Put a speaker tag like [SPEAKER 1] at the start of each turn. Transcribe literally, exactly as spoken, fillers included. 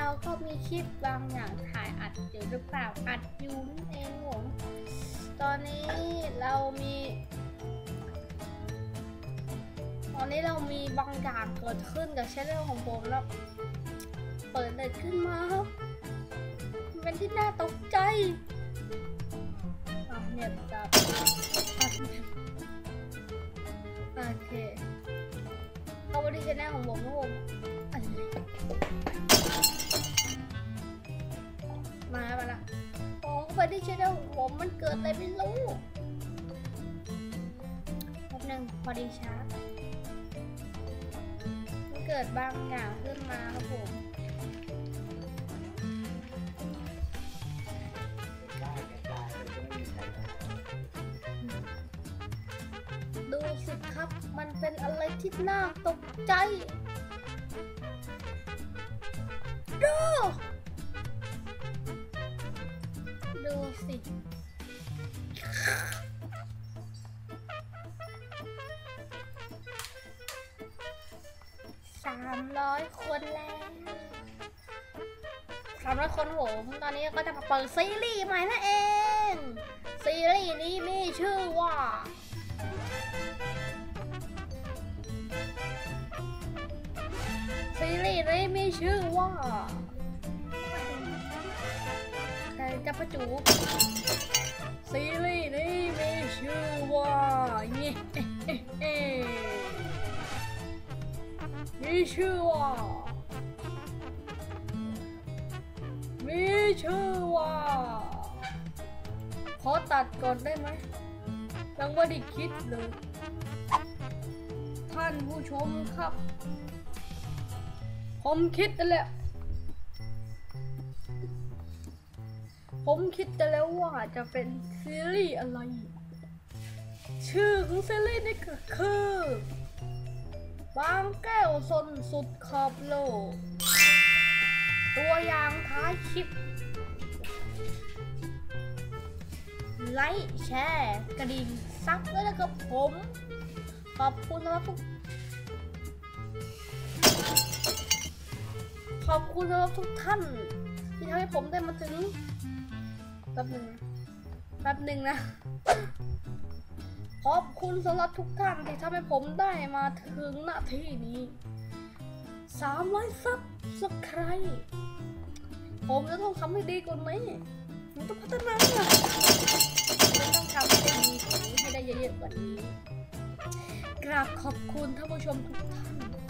[SPEAKER 1] ก็มีคลิปบางอย่างถ่ายอัดอยู่หรือเปล่าอัดอยู่นั่นเองผมตอนนี้เรามีตอนนี้เรามีบางอย่างเกิดขึ้นกับช่องของผมแล้วเปิดเน็ตขึ้นมาครับเป็นที่น่าตกใจเนี่ยจะโอเคเข้ามาที่ช่องของผมนะผมมาแล้วมาละโอ้ไปที่ช่องของผมมันเกิดอะไรไม่รู้แป๊บนึงพอดีชาร์จมันเกิดบางอย่างขึ้นมาครับผมดูสิครับมันเป็นอะไรที่น่าตกใจดูดูสิสามร้อยคนแล้วสามร้อยคนโหตอนนี้ก็จะมาเปิดซีรีส์ใหม่นั่นเองซีรีส์นี้มีชื่อว่าซีรีส์นี้มีชื่อว่าแต่จะประจุซีรีส์นี้มีชื่อว่าเนี่ยมีชื่อว่ามีชื่อว่าขอตัดก่อนได้ไหมยังไม่ได้คิดเลยท่านผู้ชมครับผมคิดแล้วผมคิดแต่แล้วว่าจะเป็นซีรีส์อะไรชื่อของซีรีส์นี่ก็คือบางแก้วซนสุดขอบโลกตัวอย่างท้ายคลิปไลค์แชร์กระดิ่งซับแล้วนะครับผมขอบคุณนะครับทุกขอบคุณสำหรับทุกท่านที่ทำให้ผมได้มาถึงแป๊บหนึ่งแป๊บหนึ่งนะขอบคุณสำหรับทุกท่านที่ทำให้ผมได้มาถึงณที่นี้สามร้อยซับสไครบ์ผมจะต้องทำให้ดีกว่านี้ผมต้องพัฒนาผมต้องทำให้ได้ดีกว่านี้ให้ได้เยอะๆกว่านี้กราบขอบคุณท่านผู้ชมทุกท่าน